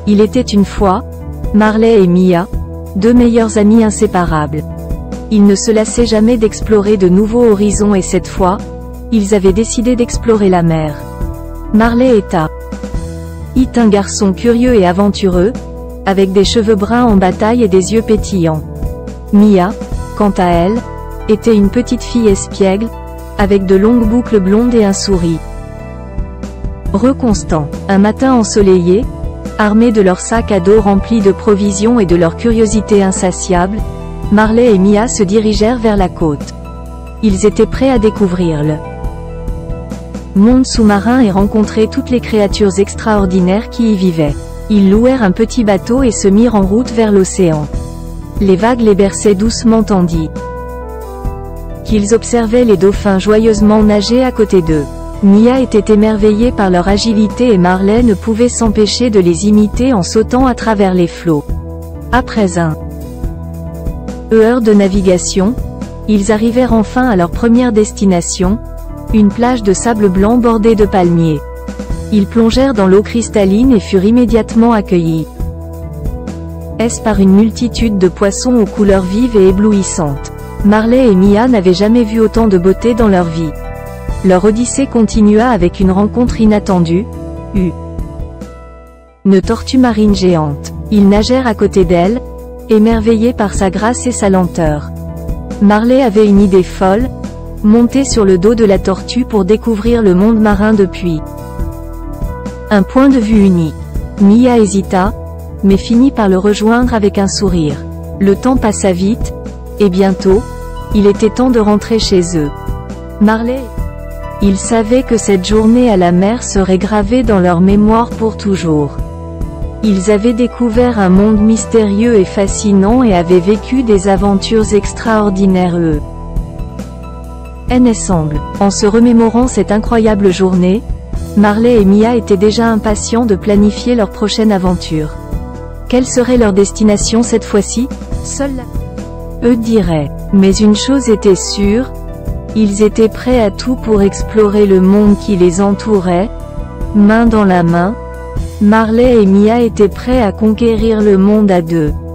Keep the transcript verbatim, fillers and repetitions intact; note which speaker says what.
Speaker 1: Il était une fois, Marley et Mia, deux meilleurs amis inséparables. Ils ne se lassaient jamais d'explorer de nouveaux horizons et cette fois, ils avaient décidé d'explorer la mer. Marley était un garçon curieux et aventureux, avec des cheveux bruns en bataille et des yeux pétillants. Mia, quant à elle, était une petite fille espiègle, avec de longues boucles blondes et un sourire reconstant. Un matin ensoleillé, armés de leur sac à dos rempli de provisions et de leur curiosité insatiable, Marley et Mia se dirigèrent vers la côte. Ils étaient prêts à découvrir le monde sous-marin et rencontrer toutes les créatures extraordinaires qui y vivaient. Ils louèrent un petit bateau et se mirent en route vers l'océan. Les vagues les berçaient doucement tandis qu'ils observaient les dauphins joyeusement nager à côté d'eux. Mia était émerveillée par leur agilité et Marley ne pouvait s'empêcher de les imiter en sautant à travers les flots. Après un heure de navigation, ils arrivèrent enfin à leur première destination, une plage de sable blanc bordée de palmiers. Ils plongèrent dans l'eau cristalline et furent immédiatement accueillis par une multitude de poissons aux couleurs vives et éblouissantes. Marley et Mia n'avaient jamais vu autant de beauté dans leur vie. Leur odyssée continua avec une rencontre inattendue, une tortue marine géante. Ils nagèrent à côté d'elle, émerveillés par sa grâce et sa lenteur. Marley avait une idée folle, monter sur le dos de la tortue pour découvrir le monde marin depuis un point de vue unique. Mia hésita, mais finit par le rejoindre avec un sourire. Le temps passa vite, et bientôt, il était temps de rentrer chez eux. Marley, ils savaient que cette journée à la mer serait gravée dans leur mémoire pour toujours. Ils avaient découvert un monde mystérieux et fascinant et avaient vécu des aventures extraordinaires eux. Ensemble. En se remémorant cette incroyable journée, Marley et Mia étaient déjà impatients de planifier leur prochaine aventure. Quelle serait leur destination cette fois-ci? Seuls eux diraient. Mais une chose était sûre, ils étaient prêts à tout pour explorer le monde qui les entourait, main dans la main. Marley et Mia étaient prêts à conquérir le monde à deux.